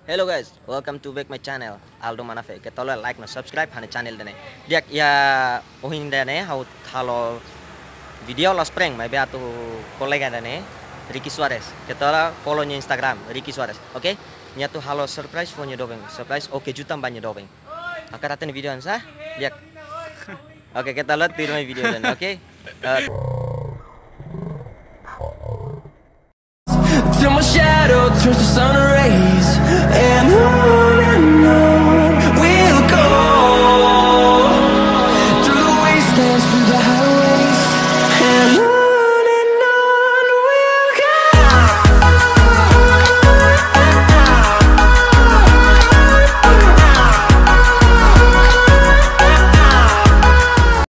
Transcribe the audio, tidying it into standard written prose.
Hello guys, welcome to back my channel Aldo Manafe. Kita like na subscribe hana channel dane. Dia ya ohin dane halo video los prank mai beatu kolega dane Ricky Suarez. Kita follow nya Instagram Ricky Suarez. Oke? Nya tu halo surprise phone nya dobeng. Surprise oke juta banyak dobeng. Akan datang video sah? Dia. Oke, kita lihat di video dane. Oke? Till my shadow turns to sun rays, and on we'll go through the wastelands, through the highways, and on.